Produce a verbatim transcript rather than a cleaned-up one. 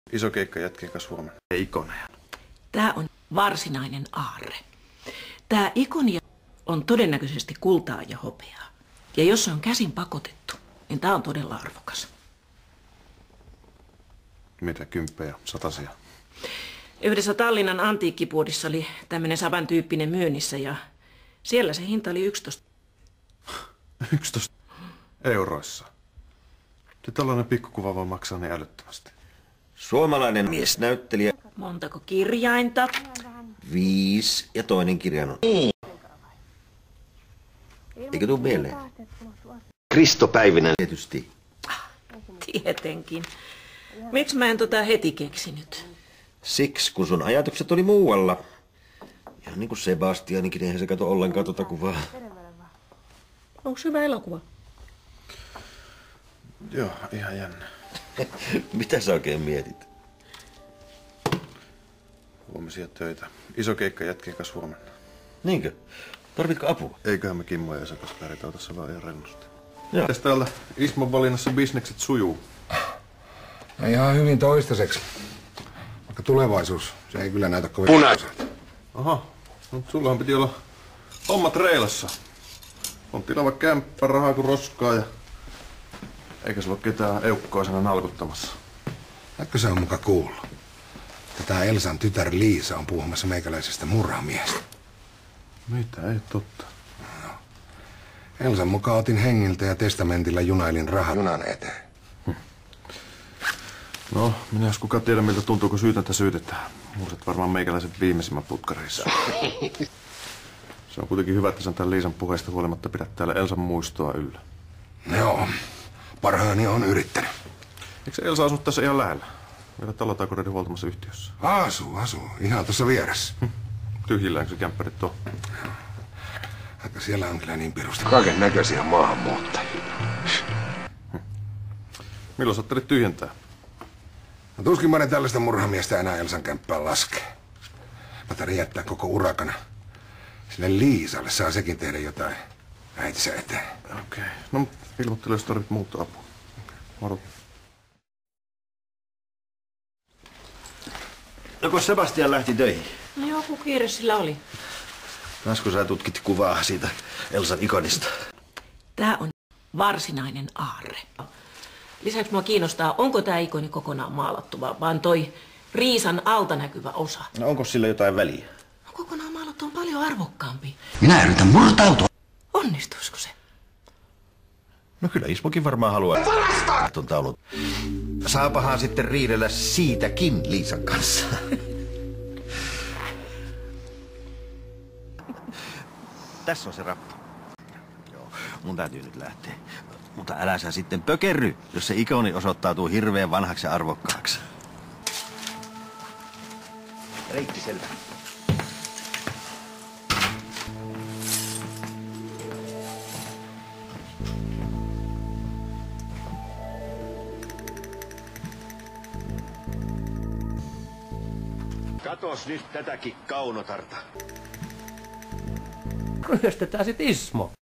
Iso keikka jätkien kanssa huomenna. Ja ikoneja. Tämä on varsinainen aarre. Tämä ikonia on todennäköisesti kultaa ja hopeaa. Ja jos se on käsin pakotettu, niin tämä on todella arvokas. Mitä kymppejä, satasia? Yhdessä Tallinnan antiikkipuodissa oli tämmöinen samantyyppinen myynnissä ja siellä se hinta oli yksitoista. yksitoista euroissa. Ja tällainen pikkukuva voi maksaa niin älyttömästi. Suomalainen miesnäyttelijä. Montako kirjainta? Viisi ja toinen kirjain on. Eikö tuu mieleen? Kristo Päivinen tietysti. Tietenkin. Miksi mä en tota heti keksinyt? Siksi, kun sun ajatukset oli muualla. Ihan niin kuin Sebastianikin, eihän se kato ollenkaan tota kuvaa. Onko hyvä elokuva? Joo, ihan jännä. Mitä sä oikein mietit? Huomisia töitä. Iso keikka jätkien kanssa huomenna. Niinkö? Tarvitko apua? Eiköhän me Kimmo ja Esa kanssa pärjätä tässä vaan ihan rennosti. Joo. Mitäs täällä Ismon valinnassa bisnekset sujuu? No ihan hyvin toistaiseksi. Vaikka tulevaisuus, se ei kyllä näytä kovin punaiselta. Aha, mutta sullahan piti olla hommat reilassa. On tilava kämppä, rahaa kuin roskaa ja... Eikä sulla ole ketään eukkoisena nalkuttamassa. Näkö se on muka kuullut? Tätä Elsan tytär Liisa on puhumassa meikäläisestä murhamiestä. Mitä? Ei totta. No. Elsan mukaan otin hengiltä ja testamentilla junailin rahat junan eteen. Hm. No, minä jos kukaan tiedä miltä tuntuu, kun syytäntä syytetään. Muistat varmaan meikäläisen viimeisimmän putkareissa. Se on kuitenkin hyvä, että sä tämän Liisan puheesta huolimatta pidät täällä Elsan muistoa yllä. Joo, parhaani on yrittänyt. Eikö se Elsa asunut tässä ihan lähellä? Vielä talotaikoreiden huoltamassa yhtiössä. Asuu, asuu. Ihan tuossa vieressä. Hm. Tyhjilläänkö se kämppärit on? Aika siellä on kyllä niin pirusta. Kaiken näköisiä maahanmuuttajia. Hm. Milloin sä ajattelit tyhjentää? No tuskin monen tällaista murhamiestä enää Elsan kämppään laskee. Mä tarvitsen jättää koko urakana. Sille Liisalle saa sekin tehdä jotain äitinsä eteen. Okei. Okay. No, ilmoittele, jos tarvit muuta apua. Moro. No kun Sebastian lähti töihin? No joku kiire sillä oli. Taas kun sä tutkit kuvaa siitä Elsan ikonista. Tämä on varsinainen aarre. Lisäksi mua kiinnostaa, onko tämä ikoni kokonaan maalattu, vaan toi Riisan alta näkyvä osa. No onko sillä jotain väliä? No, kokonaan maalattu on paljon arvokkaampi. Minä yritän murtautua. Onnistuisiko se? No kyllä Ismokin varmaan haluaa varastaa ton taulun. Saapahan sitten riidellä siitäkin Liisan kanssa. Tässä on se rappu. Joo, mun täytyy nyt lähteä. Mutta älä sä sitten pökerry, jos se ikoni osoittautuu hirveän vanhaksi ja arvokkaaksi. Reitti selvä. Katos nyt tätäkin kaunotarta. Ryöstetään sit Ismo.